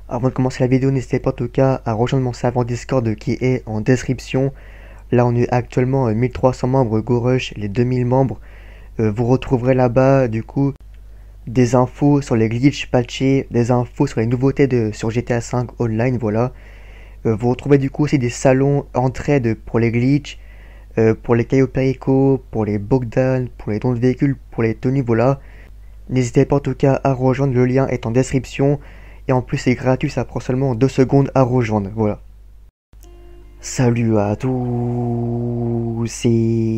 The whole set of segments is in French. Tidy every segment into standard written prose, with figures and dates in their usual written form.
Avant de commencer la vidéo, n'hésitez pas en tout cas à rejoindre mon serveur Discord qui est en description. Là, on est actuellement 1300 membres GoRush, les 2000 membres. Vous retrouverez là-bas, du coup, des infos sur les glitches patchés, des infos sur les nouveautés sur GTA V Online, voilà. Vous retrouvez du coup aussi des salons entraide pour les glitches, pour les Caio Perico, pour les Bogdan, pour les dons de véhicules, pour les tenues, voilà. N'hésitez pas en tout cas à rejoindre, le lien est en description. Et en plus c'est gratuit, ça prend seulement 2 secondes à rejoindre, voilà. Salut à tous, c'est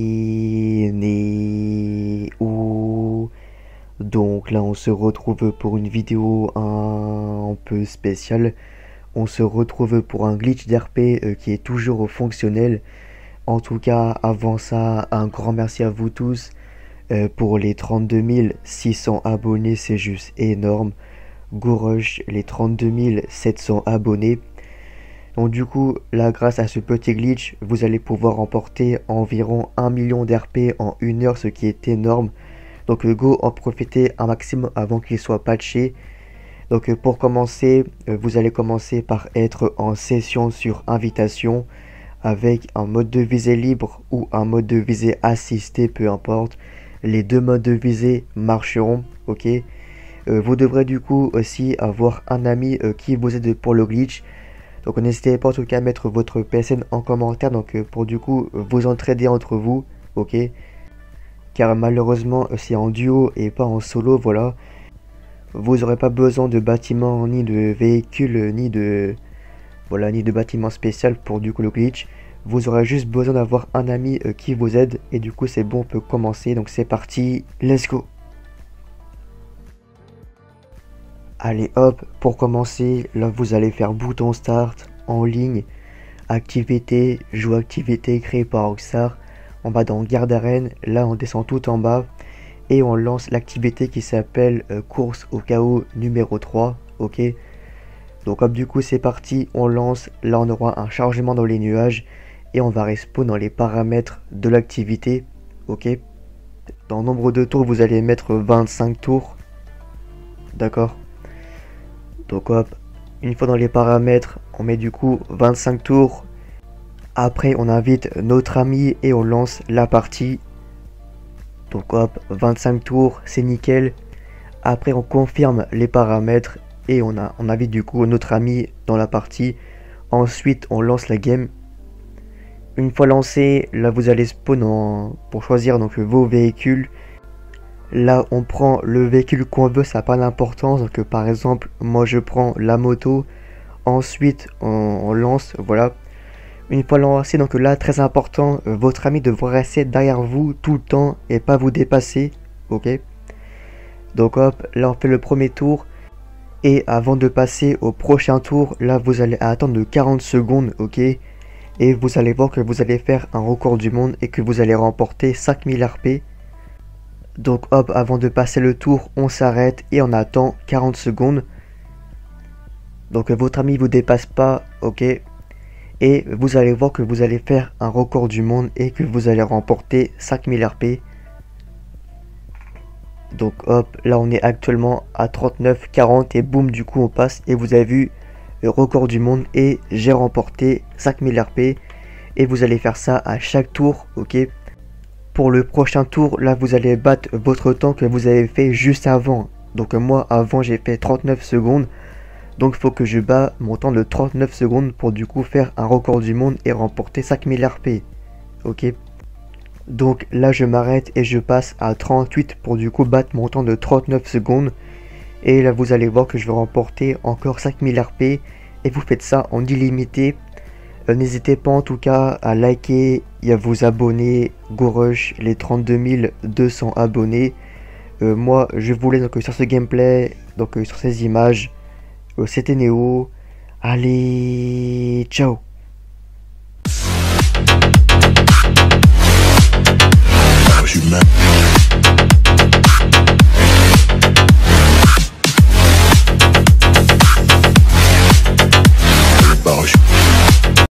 Néo. Donc là on se retrouve pour une vidéo un peu spéciale. On se retrouve pour un glitch d'RP qui est toujours fonctionnel. En tout cas, avant ça, un grand merci à vous tous pour les 32 600 abonnés, c'est juste énorme. GoRush, les 32 700 abonnés. Donc du coup, là, grâce à ce petit glitch, vous allez pouvoir remporter environ 1 million d'RP en 1 heure, ce qui est énorme. Donc go en profiter un maximum avant qu'il soit patché. Donc pour commencer, vous allez commencer par être en session sur invitation avec un mode de visée libre ou un mode de visée assisté, peu importe. Les deux modes de visée marcheront, ok. Vous devrez du coup aussi avoir un ami qui vous aide pour le glitch. Donc n'hésitez pas en tout cas à mettre votre PSN en commentaire, donc pour du coup vous entraider entre vous, ok. Car malheureusement c'est en duo et pas en solo, voilà. Vous n'aurez pas besoin de bâtiment, ni de véhicule, ni de bâtiment spécial pour du coup le glitch. Vous aurez juste besoin d'avoir un ami qui vous aide. Et du coup c'est bon, on peut commencer. Donc c'est parti, let's go. Allez hop, pour commencer, là vous allez faire bouton start, en ligne, activité, joue activité créée par Rockstar. On va dans garde arène, là on descend tout en bas. Et on lance l'activité qui s'appelle course au chaos numéro 3, ok. Donc hop, du coup c'est parti, on lance, là on aura un chargement dans les nuages. Et on va respawn dans les paramètres de l'activité, ok. Dans le nombre de tours, vous allez mettre 25 tours, d'accord. Donc hop, une fois dans les paramètres, on met du coup 25 tours. Après on invite notre ami et on lance la partie. Donc hop, 25 tours, c'est nickel. Après on confirme les paramètres et on invite du coup notre ami dans la partie. Ensuite on lance la game. Une fois lancé, là vous allez spawn pour choisir donc vos véhicules. Là on prend le véhicule qu'on veut, ça n'a pas d'importance. Donc par exemple moi je prends la moto. Ensuite on lance, voilà. Une fois lancé, donc là très important, votre ami devra rester derrière vous tout le temps et pas vous dépasser, ok. Donc hop, là on fait le premier tour. Et avant de passer au prochain tour, là vous allez attendre 40 secondes, ok. Et vous allez voir que vous allez faire un record du monde et que vous allez remporter 5000 RP. Donc hop, avant de passer le tour, on s'arrête et on attend 40 secondes. Donc votre ami vous dépasse pas, ok. Et vous allez voir que vous allez faire un record du monde et que vous allez remporter 5000 RP. Donc hop, là on est actuellement à 39, 40 et boum, du coup on passe. Et vous avez vu, le record du monde et j'ai remporté 5000 RP. Et vous allez faire ça à chaque tour, ok. Pour le prochain tour, là vous allez battre votre temps que vous avez fait juste avant. Donc moi avant j'ai fait 39 secondes. Donc il faut que je bats mon temps de 39 secondes pour du coup faire un record du monde et remporter 5000 RP. Ok. Donc là je m'arrête et je passe à 38 pour du coup battre mon temps de 39 secondes. Et là vous allez voir que je vais remporter encore 5000 RP. Et vous faites ça en illimité. N'hésitez pas en tout cas à liker et à vous abonner. GoRush, les 32 200 abonnés. Moi je voulais donc sur ce gameplay, donc sur ces images. C'était Néo. Allez, ciao.